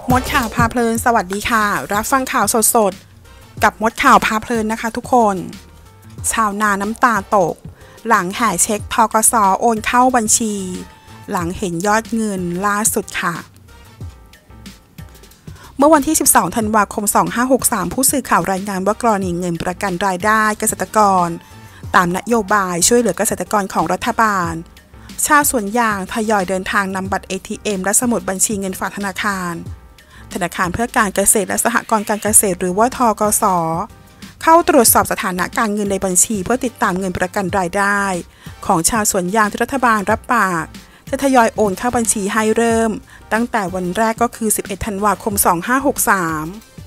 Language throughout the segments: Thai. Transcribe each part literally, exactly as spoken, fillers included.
มดข่าวพาเพลินสวัสดีค่ะรับฟังข่าวสดๆกับมดข่าวพาเพลินนะคะทุกคนชาวนาน้ำตาตกหลังแห่เช็คธกส.โอนเข้าบัญชีหลังเห็นยอดเงินล่าสุดค่ะเมื่อวันที่สิบสองธันวาคมสองพันห้าร้อยหกสิบสามผู้สื่อข่าวรายงานว่ากรณีเงินประกันรายได้เกษตรกรตามนโยบายช่วยเหลือเกษตรกรของรัฐบาลชาวสวนยางทยอยเดินทางนำบัตร เอ ที เอ็ม และสมุดบัญชีเงินฝากธนาคารธนาคารเพื่อการเกษตรและสหกรณ์การเกษตรหรือว่าธกส.เข้าตรวจสอบสถานะการเงินในบัญชีเพื่อติดตามเงินประกันรายได้ของชาวสวนยางที่รัฐบาลรับปากจะทยอยโอนเข้าบัญชีให้เริ่มตั้งแต่วันแรกก็คือสิบเอ็ดธันวาคมสองพันห้าร้อยหกสิบสาม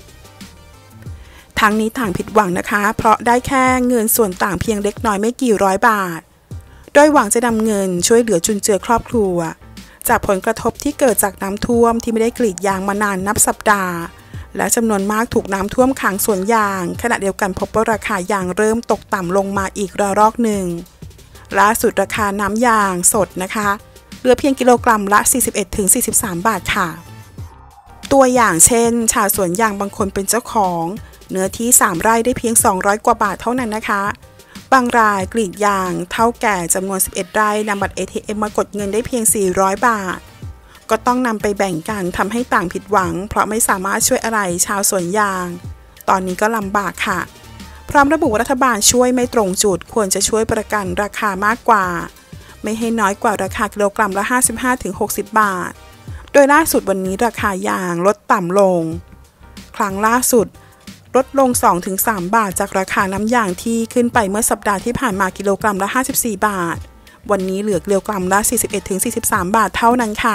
ทั้งนี้ต่างผิดหวังนะคะเพราะได้แค่เงินส่วนต่างเพียงเล็กน้อยไม่กี่ร้อยบาทโดยหวังจะนำเงินช่วยเหลือจุนเจือครอบครัวจากผลกระทบที่เกิดจากน้ำท่วมที่ไม่ได้กรีดยางมานานนับสัปดาห์และจำนวนมากถูกน้ำท่วมขังสวนยางขณะเดียวกันพบว่าราคายางเริ่มตกต่ำลงมาอีกระลอกหนึ่งล่าสุดราคาน้ำยางสดนะคะเหลือเพียงกิโลกรัมละ สี่สิบเอ็ดถึงสี่สิบสาม บาทค่ะตัวอย่างเช่นชาวสวนยางบางคนเป็นเจ้าของเนื้อที่สามไร่ได้เพียงสองร้อยกว่าบาทเท่านั้นนะคะบางรายกรีดยางเท่าแก่จำนวนสิบเอ็ดไร่นำบัตร เอ ที เอ็ม มากดเงินได้เพียงสี่ร้อยบาทก็ต้องนำไปแบ่งกันทำให้ต่างผิดหวังเพราะไม่สามารถช่วยอะไรชาวสวนยางตอนนี้ก็ลำบากค่ะพร้อมระบุว่ารัฐบาลช่วยไม่ตรงจุดควรจะช่วยประกันราคามากกว่าไม่ให้น้อยกว่าราคากิโลกรัมละ ห้าสิบห้าถึงหกสิบ บาทโดยล่าสุดวันนี้ราคายางลดต่ำลงครั้งล่าสุดลดลง สองถึงสาม บาทจากราคาน้ำยางที่ขึ้นไปเมื่อสัปดาห์ที่ผ่านมากิโลกรัมละห้าสิบสี่บาทวันนี้เหลือกิโลกรัมละ สี่สิบเอ็ดถึงสี่สิบสาม บาทเท่านั้นค่ะ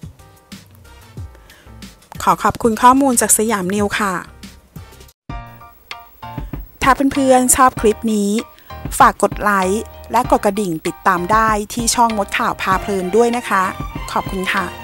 ขอขอบคุณข้อมูลจากสยามนิวค่ะถ้าเพื่อนๆชอบคลิปนี้ฝากกดไลค์และกดกระดิ่งติดตามได้ที่ช่องมดข่าวพาเพลินด้วยนะคะขอบคุณค่ะ